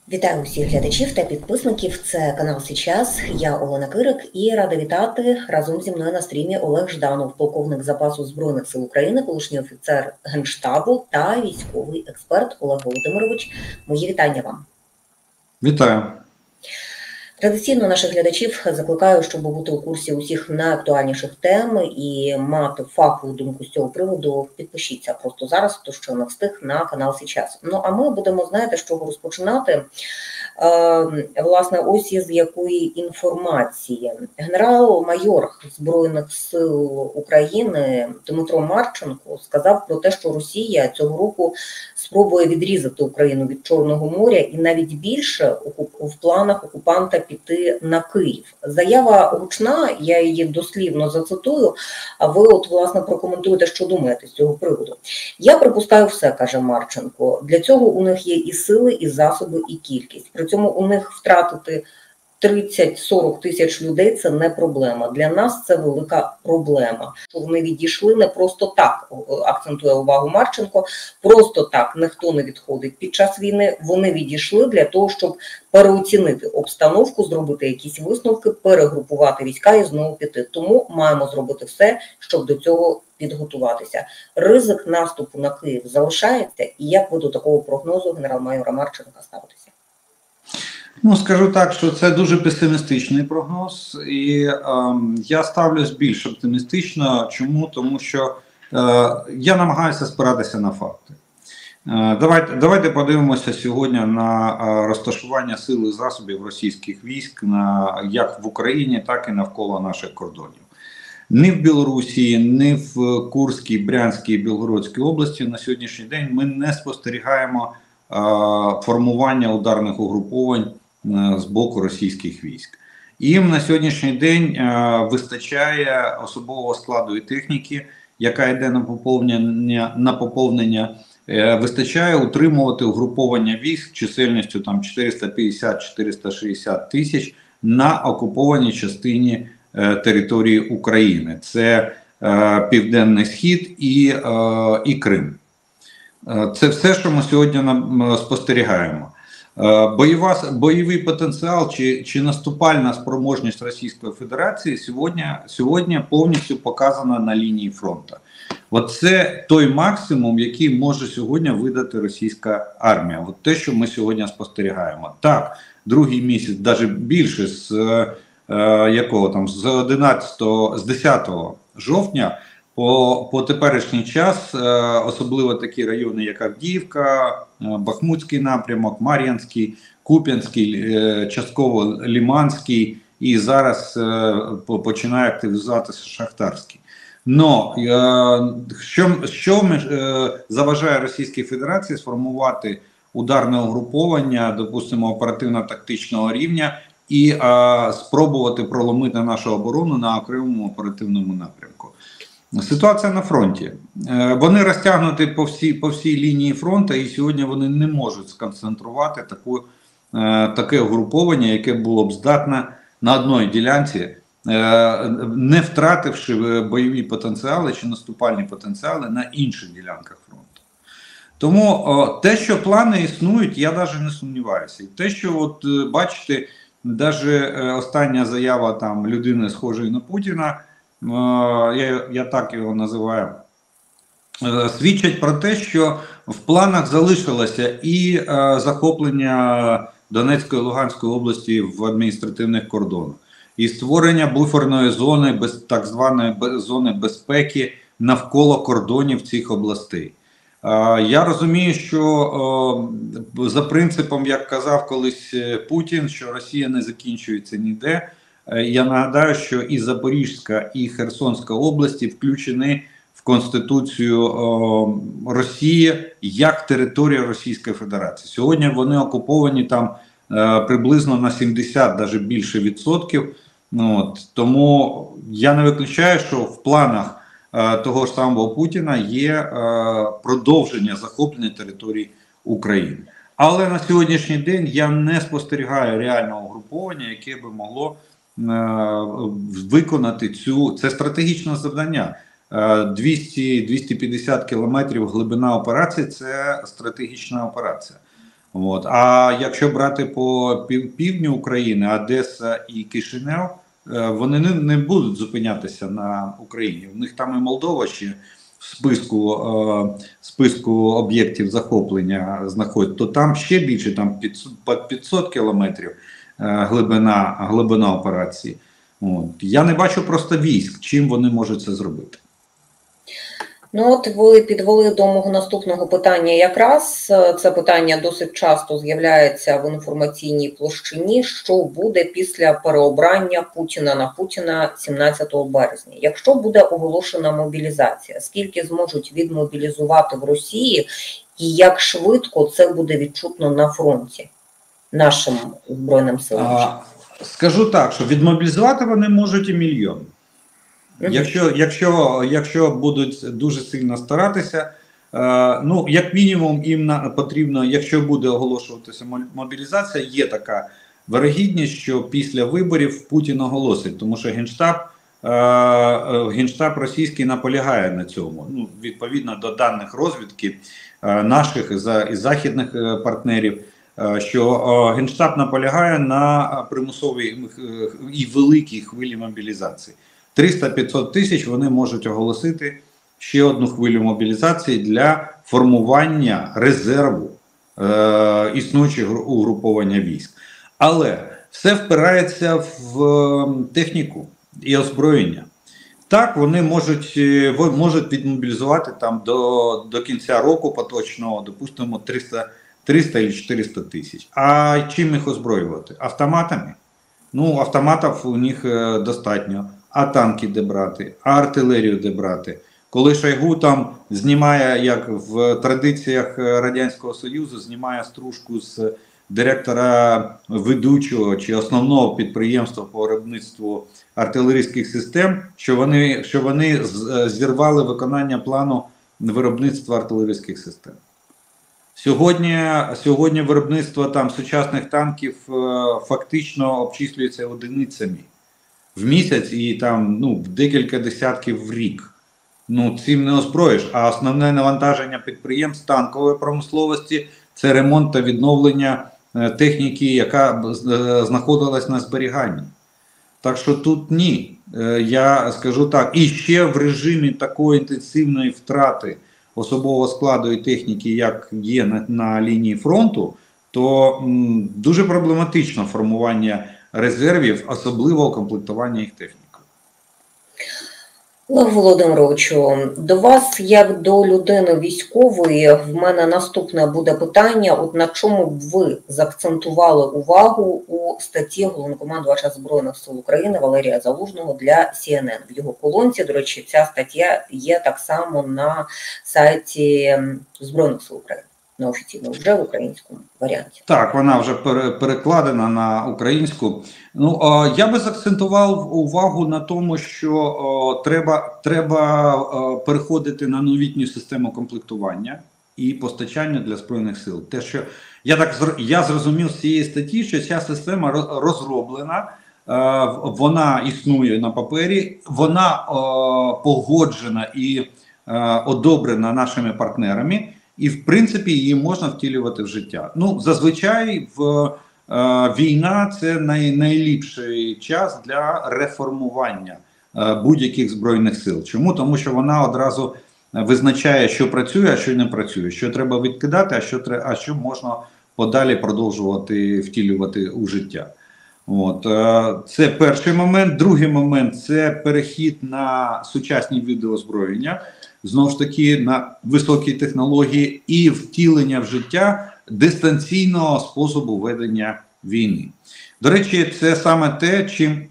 Вітаю усіх глядачів та підписників. Це канал «Сейчас». Я Олена Кирик і рада вітати разом зі мною на стрімі Олег Жданов, полковник запасу Збройних сил України, колишній офіцер Генштабу та військовий експерт Олег Володимирович. Мої вітання вам. Вітаю. Традиційно наших глядачів закликаю, щоб бути у курсі усіх найактуальніших тем і мати фахову думку з цього приводу. Підпишіться просто зараз, хто ще не встиг, на канал «Сейчас». Ну, а ми будемо, знаєте, з чого розпочинати. Власне, ось із якої інформації. Генерал-майор Збройних сил України Дмитро Марченко сказав про те, що Росія цього року спробує відрізати Україну від Чорного моря і навіть більше в планах окупанта піти на Київ. Заява гучна, я її дослівно зацитую, а ви власне прокоментуєте, що думаєте з цього приводу. «Я припускаю все», каже Марченко. «Для цього у них є і сили, і засоби, і кількість. При цьому у них втратити 30-40 тисяч людей – це не проблема. Для нас це велика проблема. Вони відійшли не просто так», акцентує увагу Марченко, «просто так, ніхто не відходить під час війни. Вони відійшли для того, щоб переоцінити обстановку, зробити якісь висновки, перегрупувати війська і знову піти. Тому маємо зробити все, щоб до цього підготуватися». Ризик наступу на Київ залишається? І як ви до такого прогнозу генерал-майора Марченка ставитеся? Ну, скажу так, що це дуже песимістичний прогноз, і я ставлюсь більш оптимістично. Чому? Тому що я намагаюся спиратися на факти. Давайте подивимося сьогодні на розташування сил і засобів російських військ як в Україні, так і навколо наших кордонів. Ні в Білорусі, ні в Курській, Брянській, Білгородській області на сьогоднішній день ми не спостерігаємо формування ударних угруповань з боку російських військ. Їм на сьогоднішній день вистачає особового складу і техніки, яка йде на поповнення, вистачає утримувати угруповання військ чисельністю 450-460 тисяч на окупованій частині території України. Це Південний Схід і Крим. Це все, що ми сьогодні спостерігаємо. Бойовий потенціал чи наступальна спроможність Російської Федерації сьогодні повністю показана на лінії фронту. Це той максимум, який може сьогодні видати російська армія. Те, що ми сьогодні спостерігаємо. Так, другий місяць, навіть більше, з 10 жовтня, по теперішній час, особливо такі райони, як Авдіївка, Бахмутський напрямок, Мар'їнський, Куп'янський, частково Лиманський і зараз починає активізуватися Шахтарський. Но що заважає Російській Федерації сформувати ударне угруповання, допустимо, оперативно-тактичного рівня і спробувати проломити нашу оборону на окремому оперативному напрямку? Ситуація на фронті. Вони розтягнуті по всій лінії фронту, і сьогодні вони не можуть сконцентрувати таке угруповання, яке було б здатне на одній ділянці, не втративши бойові потенціали чи наступальні потенціали на інших ділянках фронту. Тому те, що плани існують, я навіть не сумніваюся. І те, що бачите, навіть остання заява людини, схожої на Путіна, я так його називаю, свідчать про те, що в планах залишилося і захоплення Донецької і Луганської області в адміністративних кордонах, і створення буферної зони, так званої зони безпеки навколо кордонів цих областей. Я розумію, що за принципом, як казав колись Путін, що Росія не закінчується ніде. Я нагадаю, що і Запорізька, і Херсонська області включені в Конституцію Росії як територія Російської Федерації. Сьогодні вони окуповані приблизно на 70, навіть більше відсотків. Тому я не виключаю, що в планах того ж самого Путіна є продовження захоплення території України. Але на сьогоднішній день я не спостерігаю реального угруповання, яке би могло виконати це стратегічне завдання. 200-250 кілометрів глибина операції – це стратегічна операція. От. А якщо брати по півдню України, Одеса і Кишинев, вони не будуть зупинятися на Україні. У них там і Молдова ще в списку об'єктів захоплення знаходиться, то там ще більше, там 500 кілометрів глибина операції. От. Я не бачу просто військ, чим вони можуть це зробити. Ну от ви підвели до мого наступного питання. Якраз це питання досить часто з'являється в інформаційній площині, що буде після переобрання Путіна на Путіна 17 березня. Якщо буде оголошена мобілізація, скільки зможуть відмобілізувати в Росії і як швидко це буде відчутно на фронті нашим Збройним силам? Скажу так, що відмобілізувати вони можуть і мільйон. Якщо будуть дуже сильно старатися, ну, як мінімум, їм потрібно, якщо буде оголошуватися мобілізація, є така вирогідність, що після виборів Путін оголосить, тому що Генштаб російський наполягає на цьому. Ну, відповідно до даних розвідки наших і західних партнерів, що Генштаб наполягає на примусовій і великій хвилі мобілізації. 300-500 тисяч вони можуть оголосити ще одну хвилю мобілізації для формування резерву існуючого угруповання військ. Але все впирається в техніку і озброєння. Так, вони можуть відмобілізувати там до кінця року поточного, допустимо, 300 і 400 тисяч. А чим їх озброювати? Автоматами? Ну, автоматів у них достатньо. А танки де брати, а артилерію де брати. Коли Шойгу там знімає, як в традиціях Радянського Союзу, знімає стружку з директора ведучого чи основного підприємства по виробництву артилерійських систем, що вони зірвали виконання плану виробництва артилерійських систем. Сьогодні виробництво там сучасних танків фактично обчислюється одиницями в місяць і там, ну, декілька десятків в рік. Ну, цим не озброїш. А основне навантаження підприємств танкової промисловості – це ремонт та відновлення техніки, яка знаходилась на зберіганні. Так що тут ні. Я скажу так. І ще в режимі такої інтенсивної втрати особового складу і техніки, як є на лінії фронту, то дуже проблематично формування резервів, особливо укомплектування їх технікою. Олег Володимировичу, до вас, як до людини військової, в мене наступне буде питання. От на чому б ви заакцентували увагу у статті головнокомандувача Збройних сил України Валерія Залужного для CNN? В його колонці, до речі, ця стаття є так само на сайті Збройних сил України. Неофіційно, вже в українському варіанті. Так, вона вже перекладена на українську. Ну, я би заакцентував увагу на тому, що треба переходити на новітню систему комплектування і постачання для Збройних сил. Те, що я зрозумів з цієї статті, що ця система розроблена, вона існує на папері, вона погоджена і одобрена нашими партнерами. І, в принципі, її можна втілювати в життя. Ну, зазвичай війна – це найліпший час для реформування будь-яких збройних сил. Чому? Тому що вона одразу визначає, що працює, а що не працює, що треба відкидати, а що можна подалі продовжувати втілювати у життя. От. Це перший момент. Другий момент – це перехід на сучасні види озброєння. Знову ж таки, на високі технології і втілення в життя дистанційного способу ведення війни. До речі, це саме те,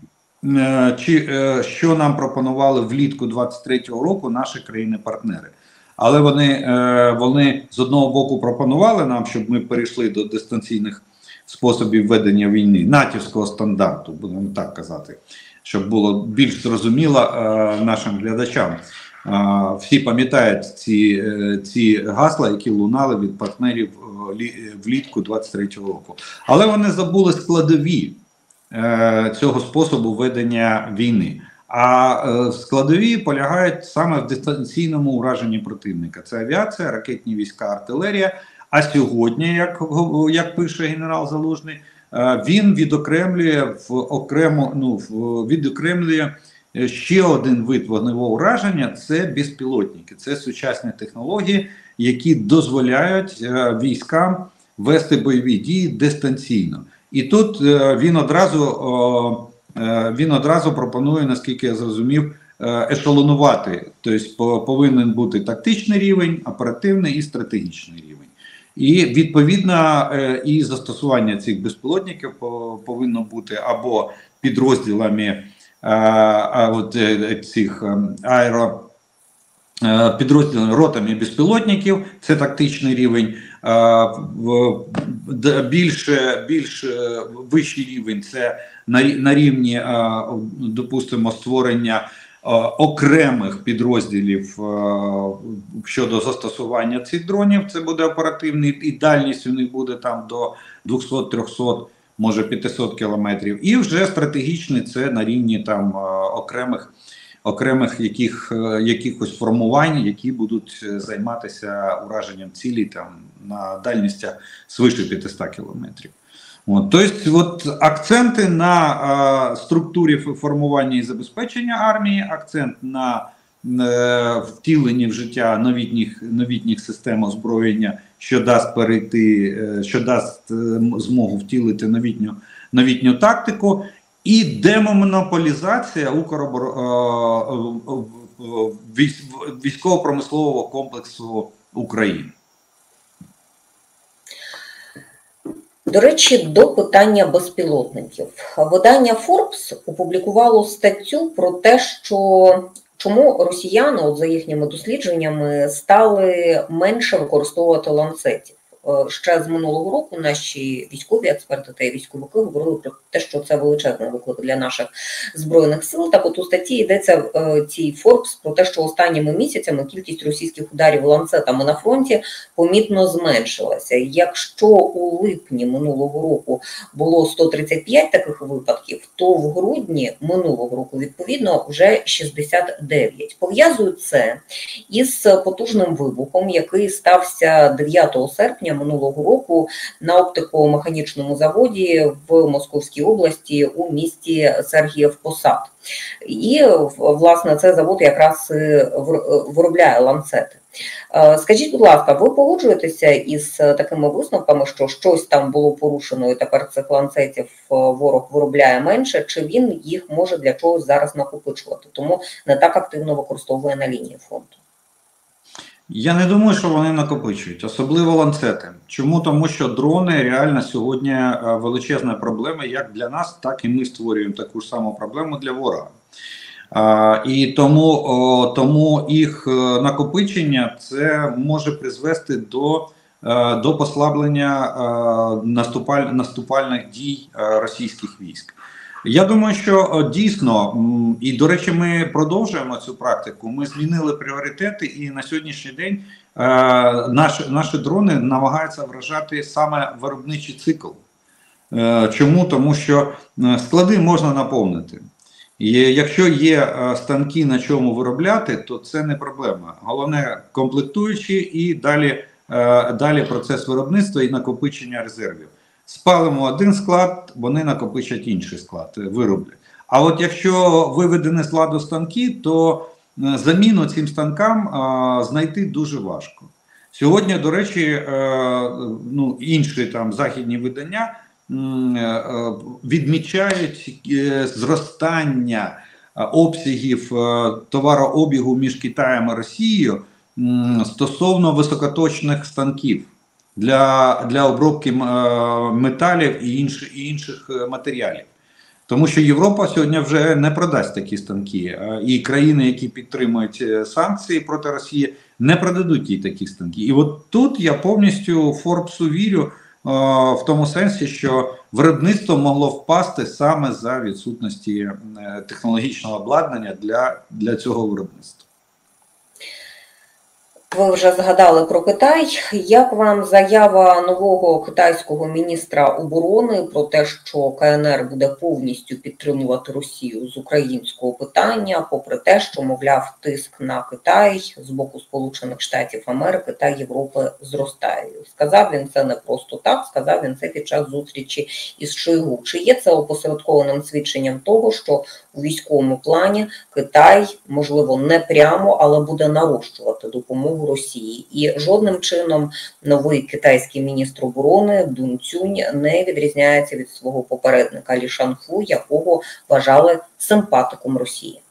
що нам пропонували влітку 23-го року наші країни-партнери. Але вони з одного боку пропонували нам, щоб ми перейшли до дистанційних способів ведення війни, натівського стандарту, будемо так казати, щоб було більш зрозуміло нашим глядачам. Всі пам'ятають ці гасла, які лунали від партнерів влітку 23-го року. Але вони забули складові цього способу ведення війни. А складові полягають саме в дистанційному ураженні противника. Це авіація, ракетні війська, артилерія, А сьогодні, як пише генерал Залужний, він відокремлює відокремлює ще один вид вогневого ураження – це безпілотники, це сучасні технології, які дозволяють військам вести бойові дії дистанційно. І тут він одразу пропонує, наскільки я зрозумів, ешелонувати. Тобто повинен бути тактичний рівень, оперативний і стратегічний рівень. І відповідно і застосування цих безпілотників повинно бути або підрозділами цих підрозділами, ротами безпілотників, це тактичний рівень, більш вищий рівень це на рівні, допустимо, створення окремих підрозділів щодо застосування цих дронів. Це буде оперативний, і дальність у них буде там до 200-300, може 500 кілометрів. І вже стратегічний це на рівні там окремих якихось формувань, які будуть займатися ураженням цілі там на дальністях свише 500 кілометрів. Тобто, акценти на структурі формування і забезпечення армії, акцент на втіленні в життя новітніх систем озброєння, що дасть змогу втілити новітню тактику, і демонополізація військово-промислового комплексу України. До речі, до питання безпілотників. Видання Forbes опублікувало статтю про те, що чому росіяни, за їхніми дослідженнями, стали менше використовувати ланцетів. Ще з минулого року наші військові експерти та військовики говорили про те, що це величезний виклик для наших Збройних сил. Так от у статті йдеться в цій Forbes про те, що останніми місяцями кількість російських ударів ланцетами на фронті помітно зменшилася. Якщо у липні минулого року було 135 таких випадків, то в грудні минулого року, відповідно, вже 69. Пов'язують це із потужним вибухом, який стався 9 серпня минулого року на оптико-механічному заводі в Московській області у місті Сергіїв-Посад. І, власне, цей завод якраз виробляє ланцети. Скажіть, будь ласка, ви погоджуєтеся із такими висновками, що щось там було порушено і тепер цих ланцетів ворог виробляє менше, чи він їх може для чогось зараз накопичувати, тому не так активно використовує на лінії фронту? Я не думаю, що вони накопичують, особливо ланцети. Чому? Тому що дрони реально сьогодні величезна проблема як для нас, так і ми створюємо таку ж саму проблему для ворога. І тому їх накопичення це може призвести до послаблення наступальних дій російських військ. Я думаю, що дійсно, і до речі, ми продовжуємо цю практику, ми змінили пріоритети, і на сьогоднішній день наші дрони намагаються вражати саме виробничий цикл. Чому? Тому що склади можна наповнити. І якщо є станки, на чому виробляти, то це не проблема. Головне – комплектуючі і далі процес виробництва і накопичення резервів. Спалимо один склад, вони накопичать інший склад, вироблять. А от якщо виведені з ладу станки, то заміну цим станкам знайти дуже важко. Сьогодні, до речі, інші там західні видання відмічають зростання обсягів товарообігу між Китаєм і Росією стосовно високоточних станків для обробки металів і інших матеріалів. Тому що Європа сьогодні вже не продасть такі станки. І країни, які підтримують санкції проти Росії, не продадуть їй такі станки. І от тут я повністю Форбсу вірю, в тому сенсі, що виробництво могло впасти саме за відсутності технологічного обладнання для цього виробництва. Ви вже згадали про Китай. Як вам заява нового китайського міністра оборони про те, що КНР буде повністю підтримувати Росію з українського питання, попри те, що, мовляв, тиск на Китай з боку Сполучених Штатів Америки та Європи зростає? Сказав він це не просто так, сказав він це під час зустрічі із Шойгу. Чи є це опосередкованим свідченням того, що у військовому плані Китай, можливо, не прямо, але буде нарощувати допомогу Росії? І жодним чином новий китайський міністр оборони Дун Цюнь не відрізняється від свого попередника Лі Шанху, якого вважали симпатиком Росії.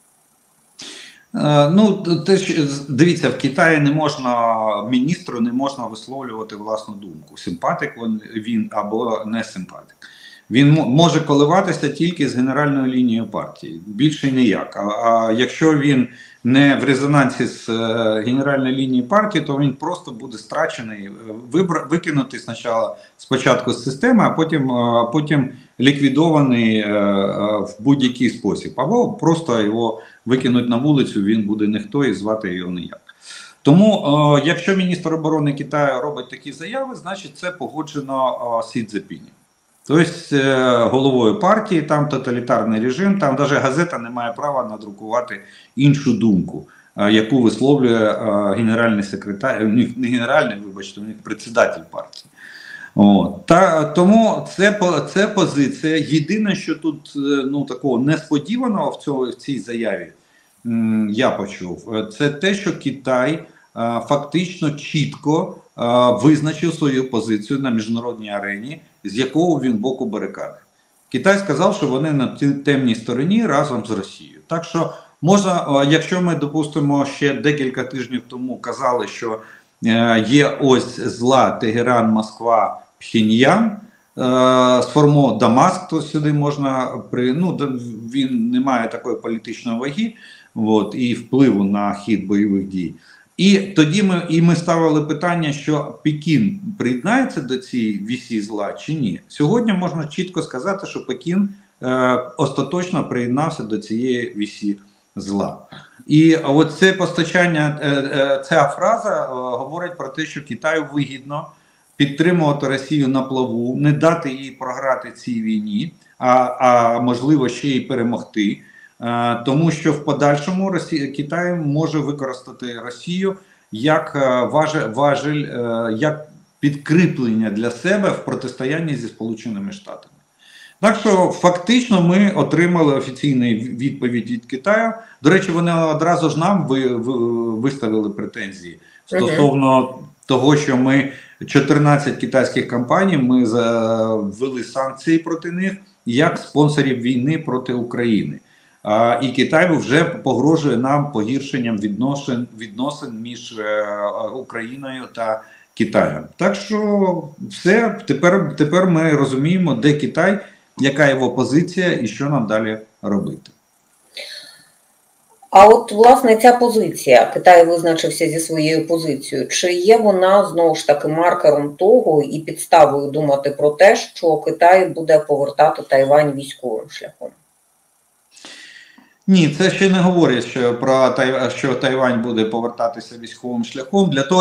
Ну, дивіться, в Китаї не можна, міністру не можна висловлювати власну думку. Симпатик він або не симпатик. Він може коливатися тільки з генеральною лінією партії, більше ніяк. А якщо він не в резонансі з генеральною лінією партії, то він просто буде страчений, викинутий спочатку з системи, а потім ліквідований в будь-який спосіб. Або просто його викинуть на вулицю, він буде ніхто і звати його ніяк. Тому, якщо міністр оборони Китаю робить такі заяви, значить це погоджено Сі Цзіньпінем. Тобто головою партії, там тоталітарний режим, там навіть газета не має права надрукувати іншу думку, яку висловлює генеральний секретар, не генеральний, вибачте, у них председатель партії. Тому це позиція. Єдине, що тут такого несподіваного в цій заяві я почув, це те, що Китай фактично чітко визначив свою позицію на міжнародній арені, з якого він боку барикади. Китай сказав, що вони на темній стороні разом з Росією. Так що можна, якщо ми, допустимо, ще декілька тижнів тому казали, що є ось зла Тегеран, Москва, Пхеньян, сформував Дамаск, то сюди можна, він не має такої політичної ваги і впливу на хід бойових дій. І тоді ми ставили питання, що Пекін приєднається до цієї вісі зла чи ні. Сьогодні можна чітко сказати, що Пекін остаточно приєднався до цієї вісі зла. І от це постачання, ця фраза говорить про те, що Китаю вигідно підтримувати Росію на плаву, не дати їй програти цій війні, а можливо ще й перемогти. Тому що в подальшому Китай може використати Росію як важель, як підкріплення для себе в протистоянні зі Сполученими Штатами. Так що фактично ми отримали офіційну відповідь від Китаю. До речі, вони одразу ж нам виставили претензії стосовно того, що ми 14 китайських компаній, ми ввели санкції проти них як спонсорів війни проти України. І Китай вже погрожує нам погіршенням відносин між Україною та Китаєм. Так що все, тепер ми розуміємо, де Китай, яка його позиція і що нам далі робити. А от, власне, ця позиція, Китай визначився зі своєю позицією, чи є вона, знову ж таки, маркером того і підставою думати про те, що Китай буде повертати Тайвань військовим шляхом? Ні, це ще не говорить що Тайвань буде повертатися військовим шляхом. Для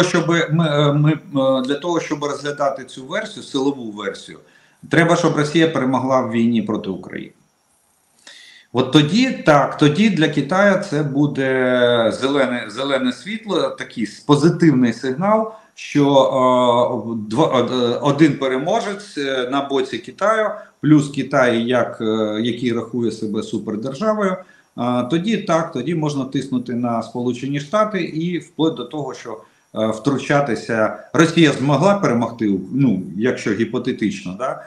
того, щоб розглядати цю версію, силову версію, треба, щоб Росія перемогла в війні проти України. От тоді для Китаю це буде зелене світло, такий позитивний сигнал, що один переможець на боці Китаю, плюс Китай, який рахує себе супердержавою, тоді можна тиснути на Сполучені Штати і вплоть до того, що втручатися. Росія змогла перемогти, якщо гіпотетично, да?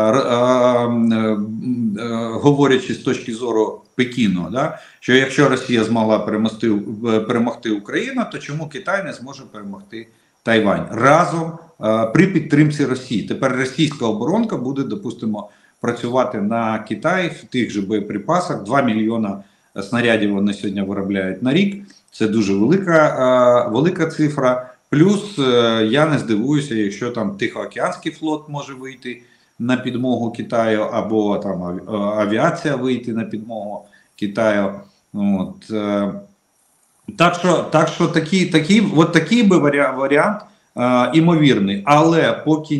Говорячи з точки зору Пекіну, да? Що якщо Росія змогла перемогти Україну, то чому Китай не зможе перемогти Тайвань разом при підтримці Росії? Тепер російська оборонка буде, допустимо, працювати на Китай в тих же боєприпасах. 2 мільйона снарядів вони сьогодні виробляють на рік. Це дуже велика цифра. Плюс я не здивуюся, якщо там Тихоокеанський флот може вийти на підмогу Китаю, або там авіація вийти на підмогу Китаю. Такий би варіант імовірний, але поки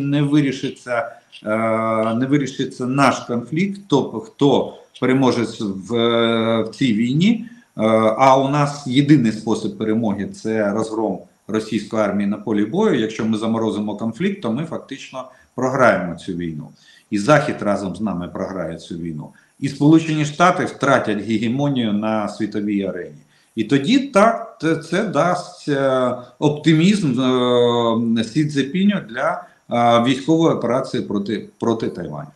не вирішиться наш конфлікт, хто переможець в цій війні, а у нас єдиний спосіб перемоги – це розгром російської армії на полі бою. Якщо ми заморозимо конфлікт, то ми фактично програємо цю війну. І Захід разом з нами програє цю війну. І Сполучені Штати втратять гегемонію на світовій арені. І тоді так, це дасть оптимізм Сі Цзіньпіню для військової операції проти Тайваню.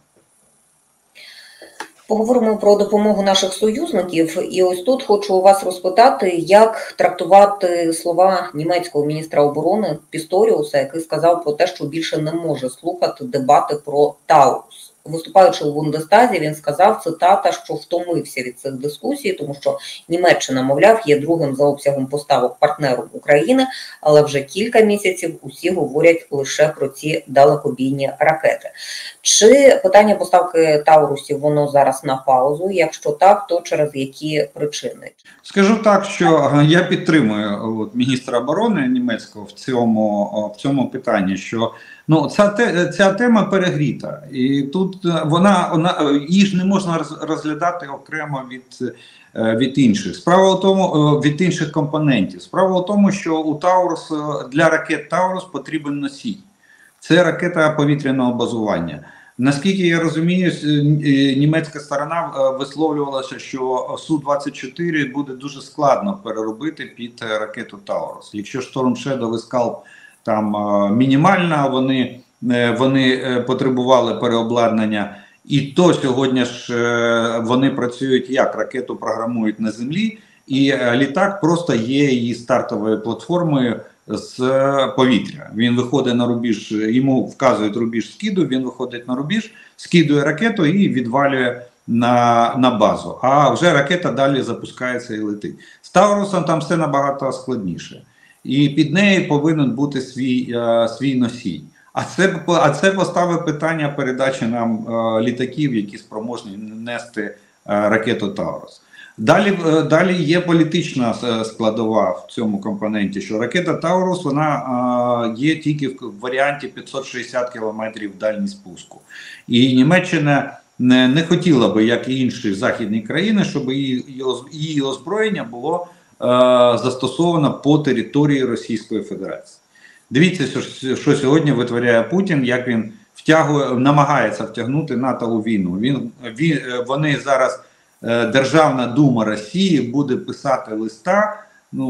Поговоримо про допомогу наших союзників. І ось тут хочу у вас розпитати, як трактувати слова німецького міністра оборони Пісторіуса, який сказав про те, що більше не може слухати дебати про Таурус. Виступаючи у Бундестазі, він сказав, цитата, що втомився від цих дискусій, тому що Німеччина, мовляв, є другим за обсягом поставок партнером України, але вже кілька місяців усі говорять лише про ці далекобійні ракети. Чи питання поставки Таурусів, воно зараз на паузу? Якщо так, то через які причини? Скажу так, що я підтримую міністра оборони німецького в цьому питанні, що ця тема перегріта, і тут її ж не можна розглядати окремо від інших. Справа в тому, від інших компонентів. Справа в тому, що у Таурус, для ракет Таурус потрібен носій. Це ракета повітряного базування. Наскільки я розумію, німецька сторона висловлювалася, що Су-24 буде дуже складно переробити під ракету Таурус. Якщо Storm Shadow і Scalp там мінімальна, вони потребували переобладнання, і то сьогодні ж вони працюють як? Ракету програмують на землі, і літак просто є її стартовою платформою з повітря. Він виходить на рубіж, йому вказують рубіж скиду, він виходить на рубіж, скидує ракету і відвалює на базу. А вже ракета далі запускається і летить. З Таурусом там все набагато складніше. І під нею повинен бути свій носій. А це поставить питання передачі нам літаків, які спроможні нести ракету Таурус. Далі є політична складова в цьому компоненті, що ракета Таурус, вона є тільки в варіанті 560 км дальність спуску. І Німеччина не хотіла би, як і інші західні країни, щоб її озброєння було застосовано по території Російської Федерації. Дивіться, що сьогодні витворяє Путін, як він намагається втягнути НАТО у війну. Вони зараз, Державна дума Росії буде писати листа,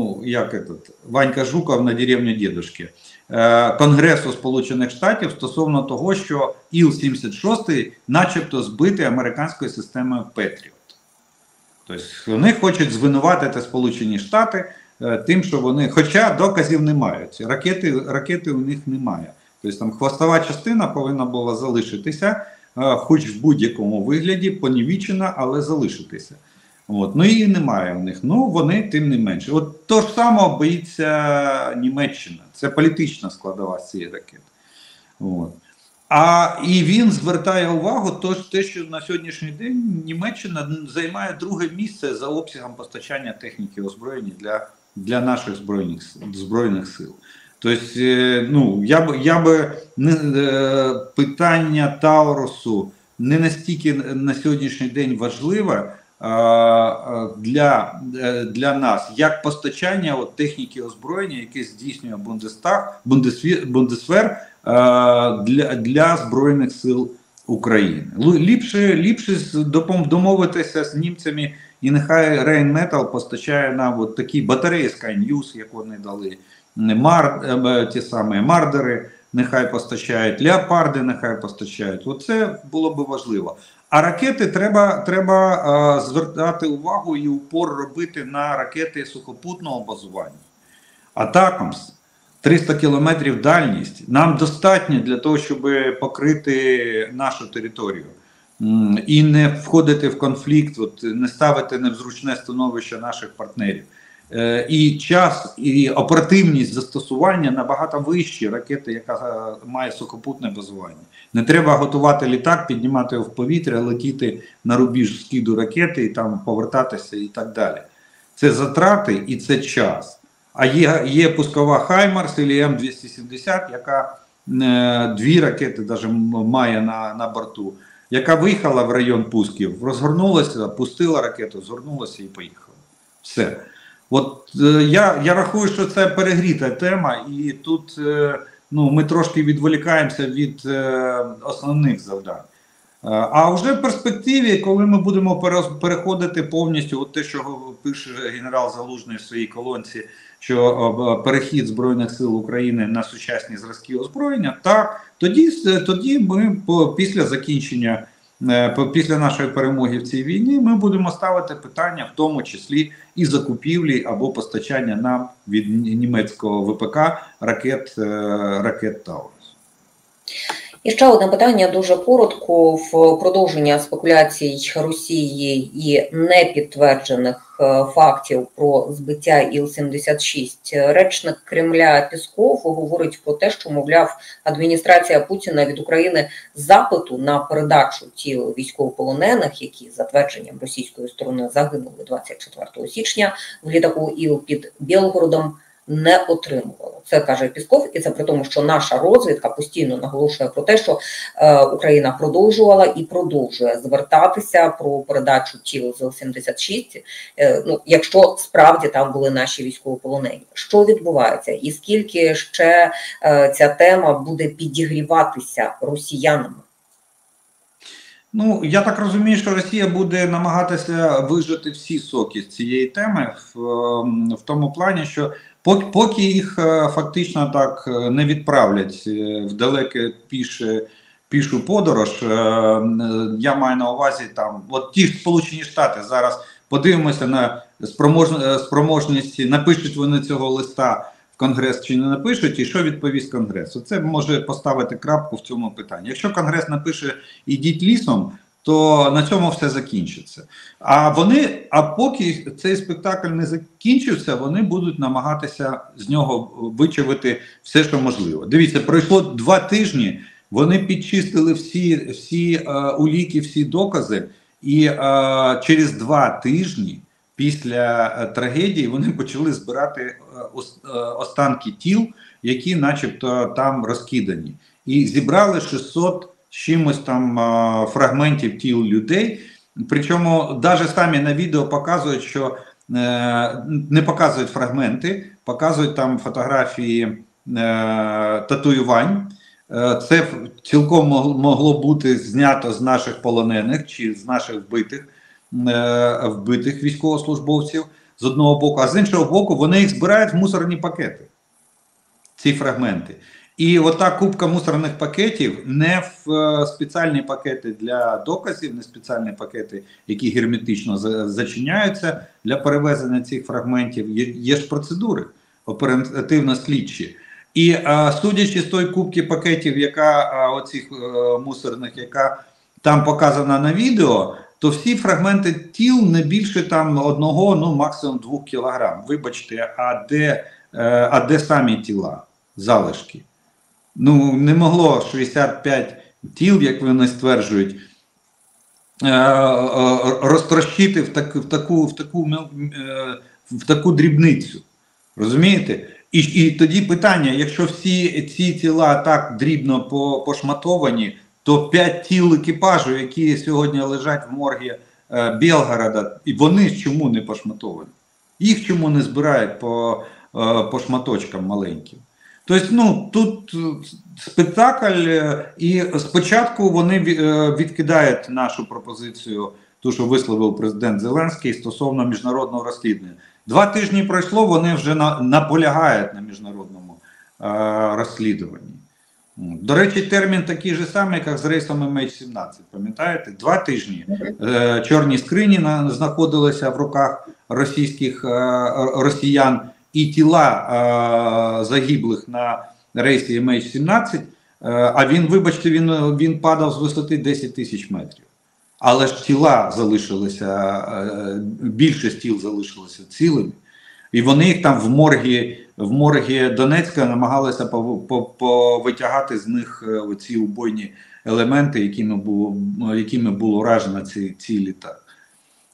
Ванька Жуков на деревню дедушки, Конгресу Сполучених Штатів стосовно того, що Іл-76 начебто збитий американською системою Петріот. Тобто вони хочуть звинуватити Сполучені Штати тим, що вони, хоча доказів не мають, ракети у них немає. Тобто там хвостова частина повинна була залишитися, хоч в будь-якому вигляді, понівічена, але залишитися. Її немає в них. Вони тим не менше. То ж саме боїться Німеччина. Це політична складова з цієї ракети. І він звертає увагу, те, що на сьогоднішній день Німеччина займає друге місце за обсягом постачання техніки озброєння для наших збройних сил. Тобто, я би питання Таурусу не настільки на сьогоднішній день важливе для нас, як постачання техніки озброєння, яке здійснює Бундесвер для Збройних сил України. Ліпше домовитися з німцями, і нехай Rheinmetall постачає нам такі батареї Sky News, як вони дали, ті самі Мардери нехай постачають, Леопарди нехай постачають. Це було б важливо. А ракети треба звертати увагу і упор робити на ракети сухопутного базування. Атакамс 300 кілометрів дальність нам достатньо для того, щоб покрити нашу територію. І не входити в конфлікт, не ставити незручне становище наших партнерів. І час, і оперативність застосування набагато вищі ракети, яка має сухопутне базування. Не треба готувати літак, піднімати його в повітря, летіти на рубіж скиду ракети і там повертатися і так далі. це затрати і це час. А є пускова Хаймарс або М270, яка дві ракети даже має на борту, яка виїхала в район пусків, розгорнулася, пустила ракету, згорнулася і поїхала. Все. От я рахую, що це перегріта тема, і тут ми трошки відволікаємося від основних завдань. А вже в перспективі, коли ми будемо переходити повністю, от те, що пише генерал Залужний в своїй колонці, що перехід Збройних сил України на сучасні зразки озброєння, так, тоді ми після закінчення, після нашої перемоги в цій війні, ми будемо ставити питання, в тому числі і закупівлі або постачання нам від німецького ВПК ракет Таурус. І ще одне питання дуже коротко. В продовження спекуляцій Росії і непідтверджених фактів про збиття Іл-76. Речник Кремля Пєсков говорить про те, що, мовляв, адміністрація Путіна від України запиту на передачу тіл військовополонених, які, за твердженням російської сторони, загинули 24 січня в літаку Іл під Білгородом, не отримувала. Це каже Пєсков, і це при тому, що наша розвідка постійно наголошує про те, що Україна продовжувала і продовжує звертатися про передачу тіл з Іл-76, якщо справді там були наші військовополонені. Що відбувається? І скільки ще ця тема буде підігріватися росіянами? Я так розумію, що Росія буде намагатися вижати всі соки з цієї теми в тому плані, що поки їх фактично так не відправлять в далеке пішу подорож, я маю на увазі там, от ті Сполучені Штати зараз подивимося на спроможності, напишуть вони цього листа в Конгрес чи не напишуть, і що відповість Конгрес. Це може поставити крапку в цьому питанні. Якщо Конгрес напише «ідіть лісом», то на цьому все закінчиться. А поки цей спектакль не закінчився, вони будуть намагатися з нього вичавити все, що можливо. Дивіться, пройшло 2 тижні, вони підчистили всі уліки, всі докази, і через 2 тижні після трагедії вони почали збирати останки тіл, які начебто там розкидані. І зібрали 600 чимось там фрагментів тіл людей, причому навіть самі на відео показують, що не показують фрагменти, показують там фотографії татуювань. Це цілком могло бути знято з наших полонених чи з наших вбитих військовослужбовців з одного боку, а з іншого боку вони їх збирають в мусорні пакети, ці фрагменти. І ота купка мусорних пакетів не в спеціальні пакети для доказів, не спеціальні пакети, які герметично зачиняються для перевезення цих фрагментів. Є ж процедури оперативно-слідчі. І судячи з тої купки пакетів, оцих мусорних, яка там показана на відео, то всі фрагменти тіл не більше там 1, максимум 2 кілограм. Вибачте, а де самі тіла, залишки? Не могло 65 тіл, як вони стверджують, розтрощити в таку дрібницю. Розумієте? І тоді питання, якщо всі ці тіла так дрібно пошматовані, то 5 тіл екіпажу, які сьогодні лежать в моргі Білгорода, і вони чому не пошматовані? Їх чому не збирають по шматочкам маленьким? Тобто, тут спектакль, і спочатку вони відкидають нашу пропозицію, ту, що висловив президент Зеленський, стосовно міжнародного розслідування. 2 тижні пройшло, вони вже наполягають на міжнародному розслідуванні. До речі, термін такий же самий, як з рейсом MH17, пам'ятаєте? 2 тижні чорні скрині знаходилися в руках росіян, і тіла загиблих на рейсі MH17, а вибачте, він падав з висоти 10 тисяч метрів. Але ж тіла залишилися, більшість тіл залишилися цілими, і вони їх там в моргі Донецька намагалися повитягати з них оці убойні елементи, якими було вражено ці літак.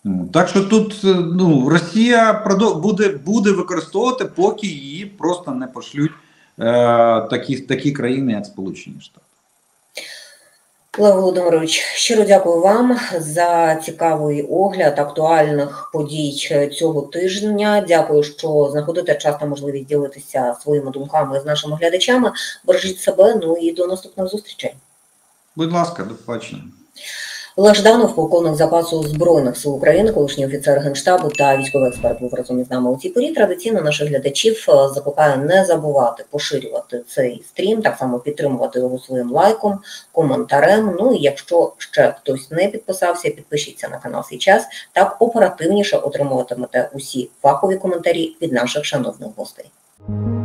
Так що тут Росія буде використовувати, поки її просто не пошлють такі країни, як Сполучені Штати. Олег Володимирович, щиро дякую вам за цікавий огляд актуальних подій цього тижня. Дякую, що знаходите час та можливість ділитися своїми думками з нашими глядачами. Бережіть себе, і до наступних зустрічей. Будь ласка, до побачення. Олег Жданов, полковник запасу Збройних сил України, колишній офіцер Генштабу та військовий експерт, був разом із нами у цій порі. Традиційно наших глядачів закликаю не забувати поширювати цей стрім, так само підтримувати його своїм лайком, коментарем. І якщо ще хтось не підписався, підпишіться на канал «Сейчас», так оперативніше отримуватимете усі фахові коментарі від наших шановних гостей.